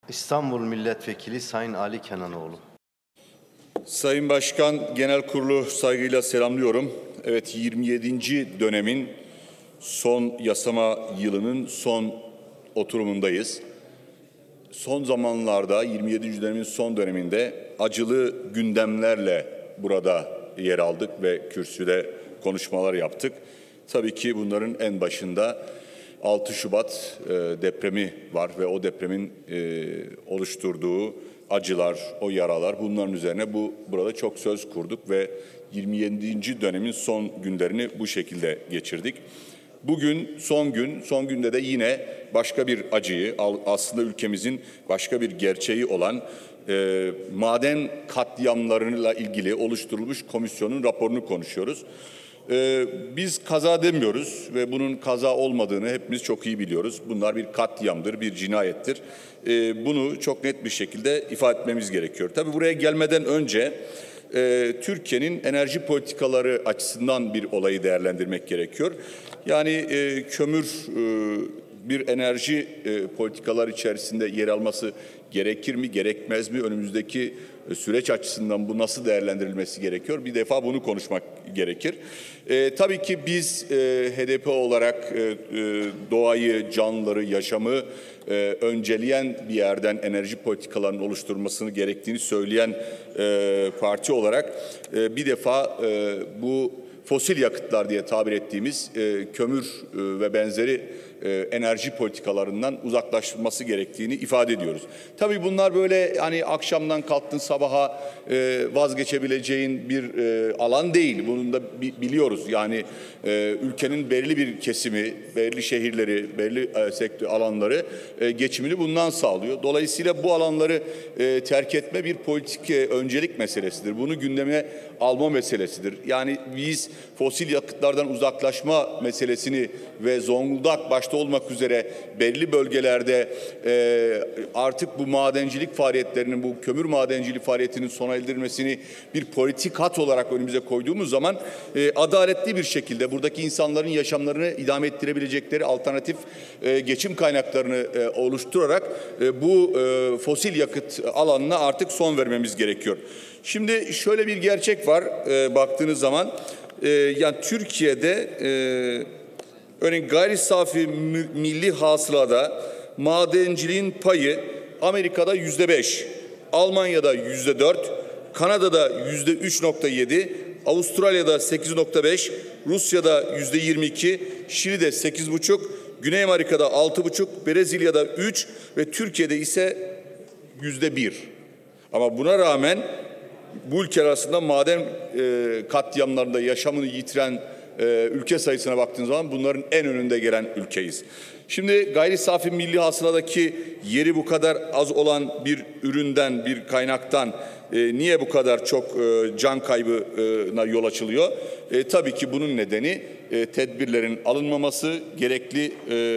İstanbul Milletvekili Sayın Ali Kenanoğlu. Sayın Başkan, Genel Kurulu saygıyla selamlıyorum. Evet, 27. dönemin son yasama yılının son oturumundayız. Son zamanlarda 27. dönemin son döneminde acılı gündemlerle burada yer aldık ve kürsüde konuşmalar yaptık. Tabii ki bunların en başında 6 Şubat depremi var ve o depremin oluşturduğu acılar, o yaralar, bunların üzerine burada çok söz kurduk ve 27. dönemin son günlerini bu şekilde geçirdik. Bugün son gün, son günde de yine başka bir acıyı, aslında ülkemizin başka bir gerçeği olan maden katliamlarıyla ilgili oluşturulmuş komisyonun raporunu konuşuyoruz. Biz kaza demiyoruz ve bunun kaza olmadığını hepimiz çok iyi biliyoruz. Bunlar bir katliamdır, bir cinayettir. Bunu çok net bir şekilde ifade etmemiz gerekiyor. Tabii buraya gelmeden önce Türkiye'nin enerji politikaları açısından bir olayı değerlendirmek gerekiyor. Yani kömür bir enerji politikalar içerisinde yer alması gerekir mi, gerekmez mi? Önümüzdeki süreç açısından bu nasıl değerlendirilmesi gerekiyor? Bir defa bunu konuşmak gerekir. Tabii ki biz HDP olarak doğayı, canlıları, yaşamı önceleyen bir yerden enerji politikalarının oluşturulmasını gerektiğini söyleyen parti olarak bir defa bu fosil yakıtlar diye tabir ettiğimiz kömür ve benzeri enerji politikalarından uzaklaşması gerektiğini ifade ediyoruz. Tabii bunlar böyle hani akşamdan kalktın sabaha vazgeçebileceğin bir alan değil. Bunu da biliyoruz. Yani ülkenin belirli bir kesimi, belirli şehirleri, belirli sektör alanları geçimini bundan sağlıyor. Dolayısıyla bu alanları terk etme bir politik öncelik meselesidir. Bunu gündeme alma meselesidir. Yani biz fosil yakıtlardan uzaklaşma meselesini ve Zonguldak başta olmak üzere belli bölgelerde artık bu madencilik faaliyetlerinin, bu kömür madencilik faaliyetinin sona erdirilmesini bir politik hat olarak önümüze koyduğumuz zaman adaletli bir şekilde buradaki insanların yaşamlarını idame ettirebilecekleri alternatif geçim kaynaklarını oluşturarak bu fosil yakıt alanına artık son vermemiz gerekiyor. Şimdi şöyle bir gerçek var baktığınız zaman. Yani Türkiye'de örneğin gayri safi milli hasılada madenciliğin payı Amerika'da %5, Almanya'da %4, Kanada'da %3,7, Avustralya'da 8,5, Rusya'da %22, Şili'de 8,5, Güney Amerika'da 6,5, Brezilya'da 3 ve Türkiye'de ise %1. Ama buna rağmen bu ülke arasında maden katliamlarında yaşamını yitiren ülke sayısına baktığınız zaman bunların en önünde gelen ülkeyiz. Şimdi gayri safi milli hasıladaki yeri bu kadar az olan bir üründen, bir kaynaktan niye bu kadar çok can kaybına yol açılıyor? Tabii ki bunun nedeni tedbirlerin alınmaması, gerekli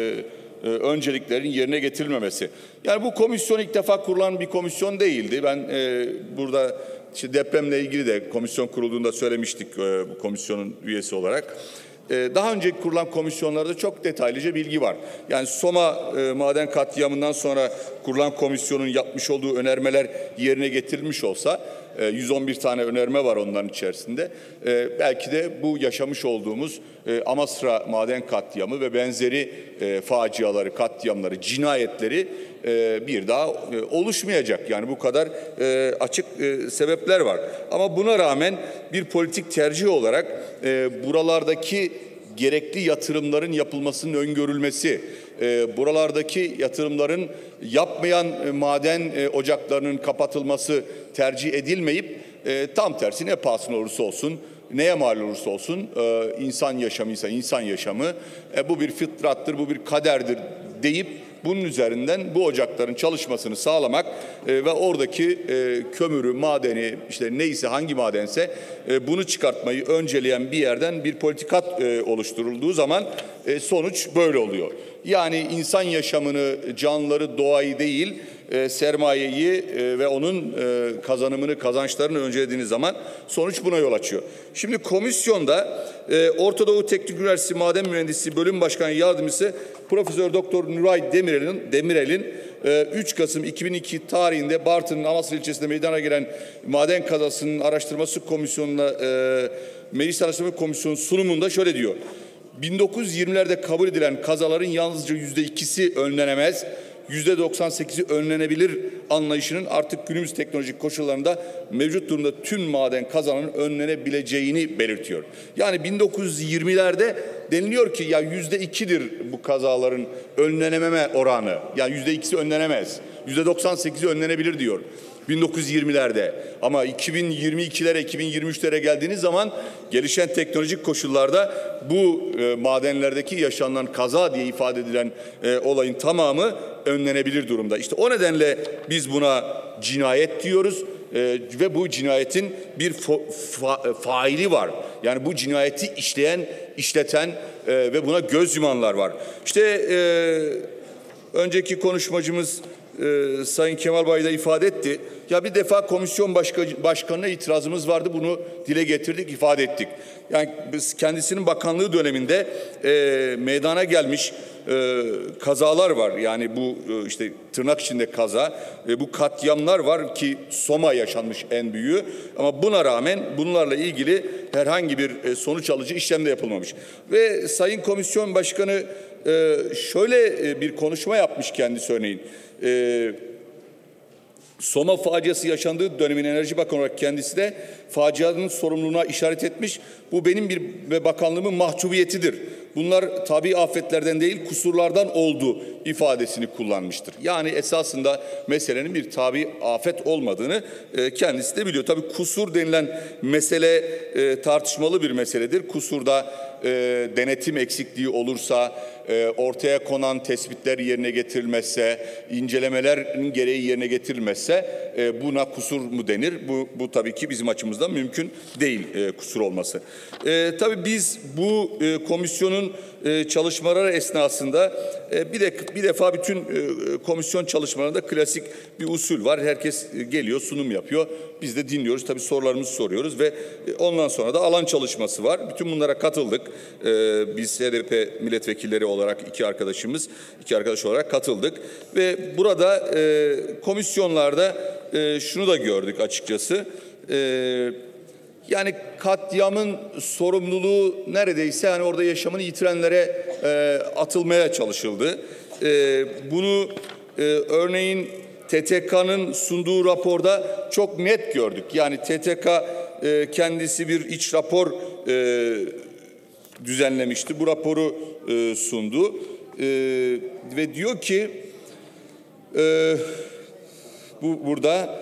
önceliklerin yerine getirilmemesi. Yani bu komisyon ilk defa kurulan bir komisyon değildi. Ben burada İşte depremle ilgili de komisyon kurulduğunda söylemiştik bu komisyonun üyesi olarak. Daha önce kurulan komisyonlarda çok detaylıca bilgi var. Yani Soma maden katliamından sonra kurulan komisyonun yapmış olduğu önermeler yerine getirilmiş olsa 111 tane önerme var onların içerisinde. Belki de bu yaşamış olduğumuz Amasra maden katliamı ve benzeri faciaları, katliamları, cinayetleri bir daha oluşmayacak. Yani bu kadar açık sebepler var. Ama buna rağmen bir politik tercih olarak buralardaki gerekli yatırımların yapılmasının öngörülmesi, buralardaki yatırımların yapmayan maden ocaklarının kapatılması tercih edilmeyip tam tersi ne pahasına olursa olsun, neye mal olursa olsun insan yaşamıysa insan yaşamı, bu bir fıtrattır, bu bir kaderdir deyip bunun üzerinden bu ocakların çalışmasını sağlamak ve oradaki kömürü, madeni, işte neyse hangi madense bunu çıkartmayı önceleyen bir yerden bir politikat oluşturulduğu zaman sonuç böyle oluyor. Yani insan yaşamını, canlıları, doğayı değil, sermayeyi ve onun kazanımını, kazançlarını öncelediğiniz zaman sonuç buna yol açıyor. Şimdi komisyonda Orta Doğu Teknik Üniversitesi Maden Mühendisliği Bölüm Başkanı Yardımcısı Profesör Doktor Nuray Demirel'in 3 Kasım 2002 tarihinde Bartın'ın Amasya ilçesinde meydana gelen maden kazasının araştırması komisyonuna Meclis Araştırma Komisyonu sunumunda şöyle diyor. 1920'lerde kabul edilen kazaların yalnızca %2'si önlenemez, %98'i önlenebilir anlayışının artık günümüz teknolojik koşullarında mevcut durumda tüm maden kazalarının önlenebileceğini belirtiyor. Yani 1920'lerde deniliyor ki ya %2'dir bu kazaların önlenememe oranı. Yani %2'si önlenemez. %98'i önlenebilir diyor. 1920'lerde ama 2022'lere 2023'lere geldiğiniz zaman gelişen teknolojik koşullarda bu madenlerdeki yaşanılan kaza diye ifade edilen olayın tamamı önlenebilir durumda. İşte o nedenle biz buna cinayet diyoruz ve bu cinayetin bir faili var. Yani bu cinayeti işleten ve buna göz yumanlar var. İşte önceki konuşmacımız Sayın Kemal Bay da ifade etti. Ya bir defa komisyon başkanına itirazımız vardı. Bunu dile getirdik, ifade ettik. Yani biz kendisinin bakanlığı döneminde meydana gelmiş kazalar var. Yani bu işte tırnak içinde kaza, bu katliamlar var ki Soma yaşanmış en büyüğü. Ama buna rağmen bunlarla ilgili herhangi bir sonuç alıcı işlem de yapılmamış. Ve Sayın Komisyon Başkanı şöyle bir konuşma yapmış kendisi örneğin. Soma faciası yaşandığı dönemin Enerji Bakanı olarak kendisi de facianın sorumluluğuna işaret etmiş. Bu benim ve bakanlığımın mahcubiyetidir. Bunlar tabii afetlerden değil kusurlardan oldu ifadesini kullanmıştır. Yani esasında meselenin bir tabii afet olmadığını kendisi de biliyor. Tabii kusur denilen mesele tartışmalı bir meseledir. Kusurda denetim eksikliği olursa, ortaya konan tespitler yerine getirilmezse, incelemelerin gereği yerine getirilmezse buna kusur mu denir? Bu tabii ki bizim açımızdan mümkün değil kusur olması. Tabii biz bu komisyonun çalışmaları esnasında bir defa bütün komisyon çalışmalarında klasik bir usul var. Herkes geliyor, sunum yapıyor. Biz de dinliyoruz. Tabii sorularımızı soruyoruz ve ondan sonra da alan çalışması var. Bütün bunlara katıldık. Biz HDP milletvekilleri olarak iki arkadaş olarak katıldık. Ve burada komisyonlarda şunu da gördük açıkçası. Yani katliamın sorumluluğu neredeyse hani orada yaşamını yitirenlere atılmaya çalışıldı. Bunu örneğin TTK'nın sunduğu raporda çok net gördük. Yani TTK kendisi bir iç rapor düzenlemişti. Bu raporu sundu ve diyor ki burada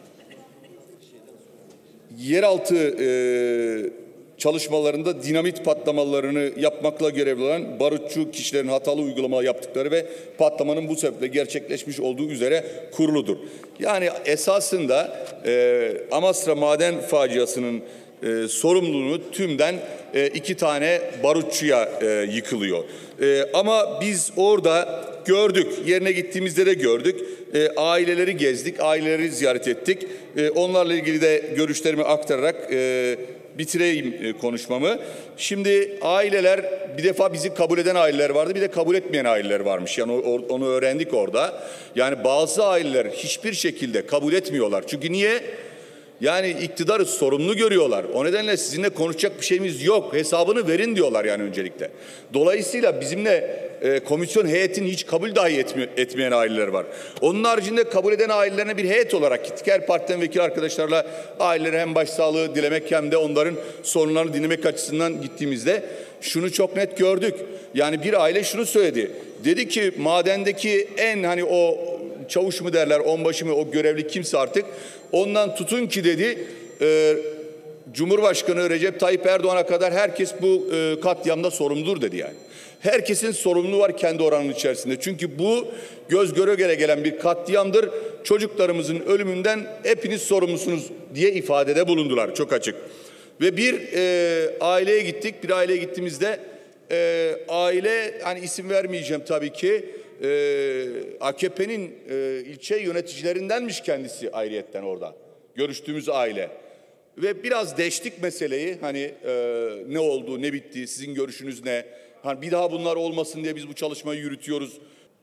yeraltı çalışmalarında dinamit patlamalarını yapmakla görevli olan barutçu kişilerin hatalı uygulama yaptıkları ve patlamanın bu sebeple gerçekleşmiş olduğu üzere kuruludur. Yani esasında Amasra maden faciasının sorumluluğunu tümden 2 tane barutçuya yıkılıyor. Ama biz orada gördük, yerine gittiğimizde de gördük. Aileleri gezdik, aileleri ziyaret ettik. Onlarla ilgili de görüşlerimi aktararak bitireyim konuşmamı. Şimdi aileler, bir defa bizi kabul eden aileler vardı, bir de kabul etmeyen aileler varmış. Yani onu öğrendik orada. Yani bazı aileler hiçbir şekilde kabul etmiyorlar. Çünkü niye? Yani iktidarı sorumlu görüyorlar. O nedenle sizinle konuşacak bir şeyimiz yok. Hesabını verin diyorlar yani öncelikle. Dolayısıyla bizimle komisyon heyetini hiç kabul dahi etmeyen aileler var. Onun haricinde kabul eden ailelerine bir heyet olarak gittik. Her partiden vekil arkadaşlarla ailelere hem başsağlığı dilemek hem de onların sorunlarını dinlemek açısından gittiğimizde şunu çok net gördük. Yani bir aile şunu söyledi. Dedi ki madendeki en hani o çavuş mu derler, onbaşı mı, o görevli kimse artık ondan tutun ki dedi Cumhurbaşkanı Recep Tayyip Erdoğan'a kadar herkes bu katliamda sorumludur dedi yani. Herkesin sorumluluğu var kendi oranının içerisinde. Çünkü bu göz göre göre gelen bir katliamdır. Çocuklarımızın ölümünden hepiniz sorumlusunuz diye ifadede bulundular çok açık. Ve bir aileye gittik. Bir aileye gittiğimizde aile hani isim vermeyeceğim tabii ki. AKP'nin ilçe yöneticilerindenmiş kendisi ayrıyetten orada. Görüştüğümüz aile. Ve biraz deştik meseleyi. Hani ne oldu, ne bitti, sizin görüşünüz ne? Hani bir daha bunlar olmasın diye biz bu çalışmayı yürütüyoruz.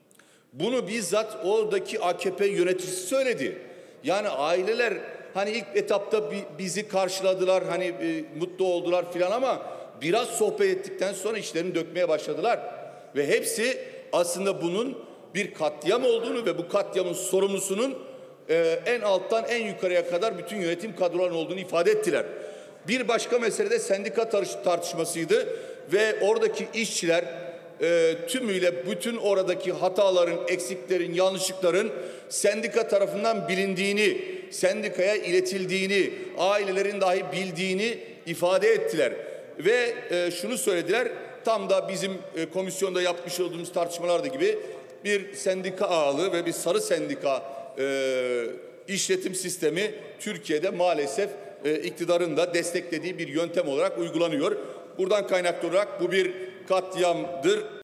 Bunu bizzat oradaki AKP yöneticisi söyledi. Yani aileler hani ilk etapta bizi karşıladılar, hani mutlu oldular filan ama biraz sohbet ettikten sonra işlerini dökmeye başladılar. Ve hepsi aslında bunun bir katliam olduğunu ve bu katliamın sorumlusunun en alttan en yukarıya kadar bütün yönetim kadrolarının olduğunu ifade ettiler. Bir başka mesele de sendika tartışmasıydı ve oradaki işçiler tümüyle bütün oradaki hataların, eksiklerin, yanlışlıkların sendika tarafından bilindiğini, sendikaya iletildiğini, ailelerin dahi bildiğini ifade ettiler. Ve şunu söylediler, tam da bizim komisyonda yapmış olduğumuz tartışmalarda gibi bir sendika ağalığı ve bir sarı sendika işletim sistemi Türkiye'de maalesef iktidarın da desteklediği bir yöntem olarak uygulanıyor. Buradan kaynaklı olarak bu bir katliamdır.